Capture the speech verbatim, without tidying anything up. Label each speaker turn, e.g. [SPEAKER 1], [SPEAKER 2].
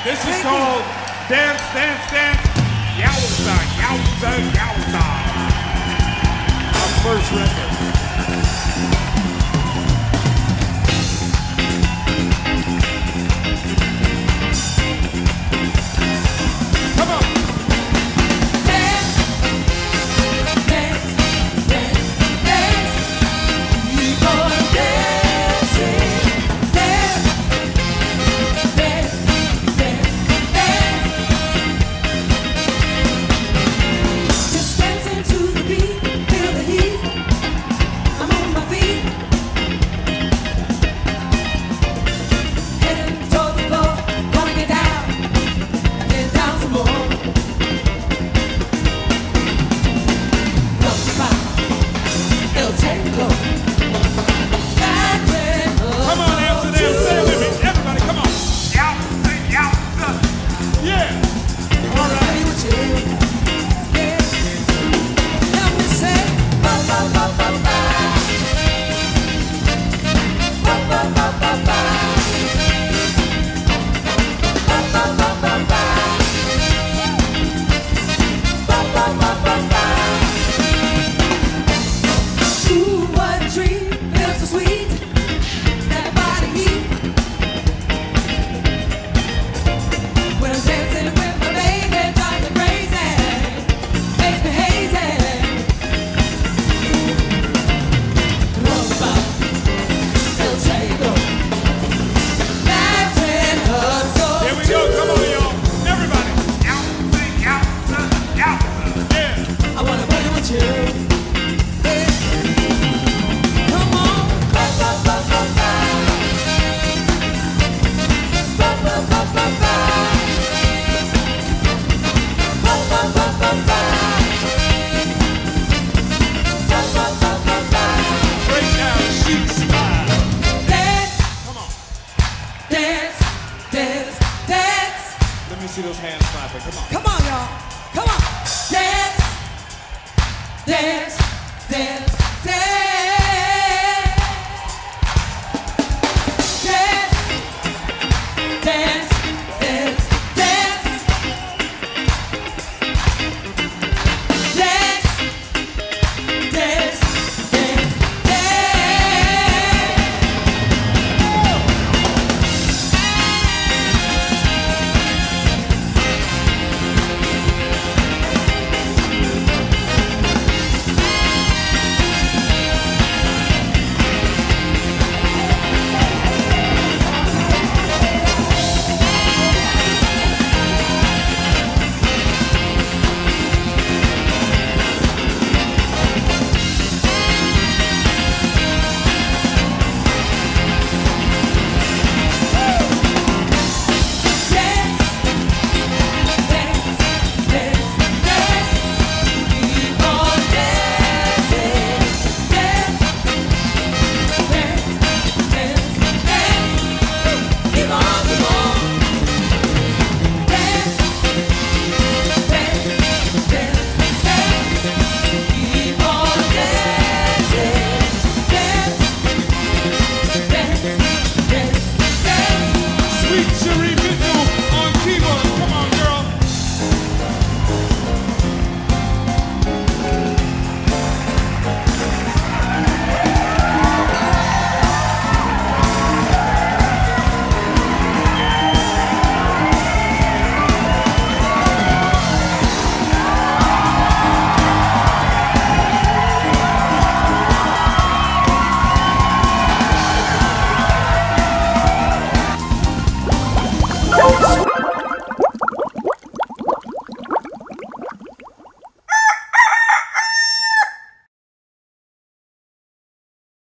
[SPEAKER 1] This is called Dance, Dance, Dance, Yowza, Yowza, Yowza. Our first record. Come on.
[SPEAKER 2] Dance, dance, dance, dance. We gonna dancing. Dance, dance, dance, dance. Just dancing to the beat, feel the heat. I'm on my feet, heading toward the floor, gonna get down, get down some more. El tango.
[SPEAKER 1] Come on, Amsterdam, say it with me. Everybody, come on. Yowza, Yowza. Yeah. All right.
[SPEAKER 2] Help me say ba ba ba ba ba. Ba ba ba ba ba. Ba ba ba ba ba. Ba ba ba ba ba. Ooh, what a dream, feels so sweet. That body heat. When I'm dancing with my baby, drives me crazy, makes me hazy. Rumba, el tango, Latin hustle.
[SPEAKER 1] Here we go. Come on, y'all. Everybody. Yowza, Yowza, Yowza. Yeah.
[SPEAKER 2] I wanna play with you. Come on. Ba ba ba ba ba. Ba ba ba ba ba. Ba ba ba ba ba. Ba ba ba ba ba.
[SPEAKER 1] Break down, shoot style.
[SPEAKER 2] Dance,
[SPEAKER 1] Come on.
[SPEAKER 2] dance, dance, dance.
[SPEAKER 1] Let me see those hands clapping. Come on.
[SPEAKER 2] Come on, y'all. Come on. Dance, dance, dance.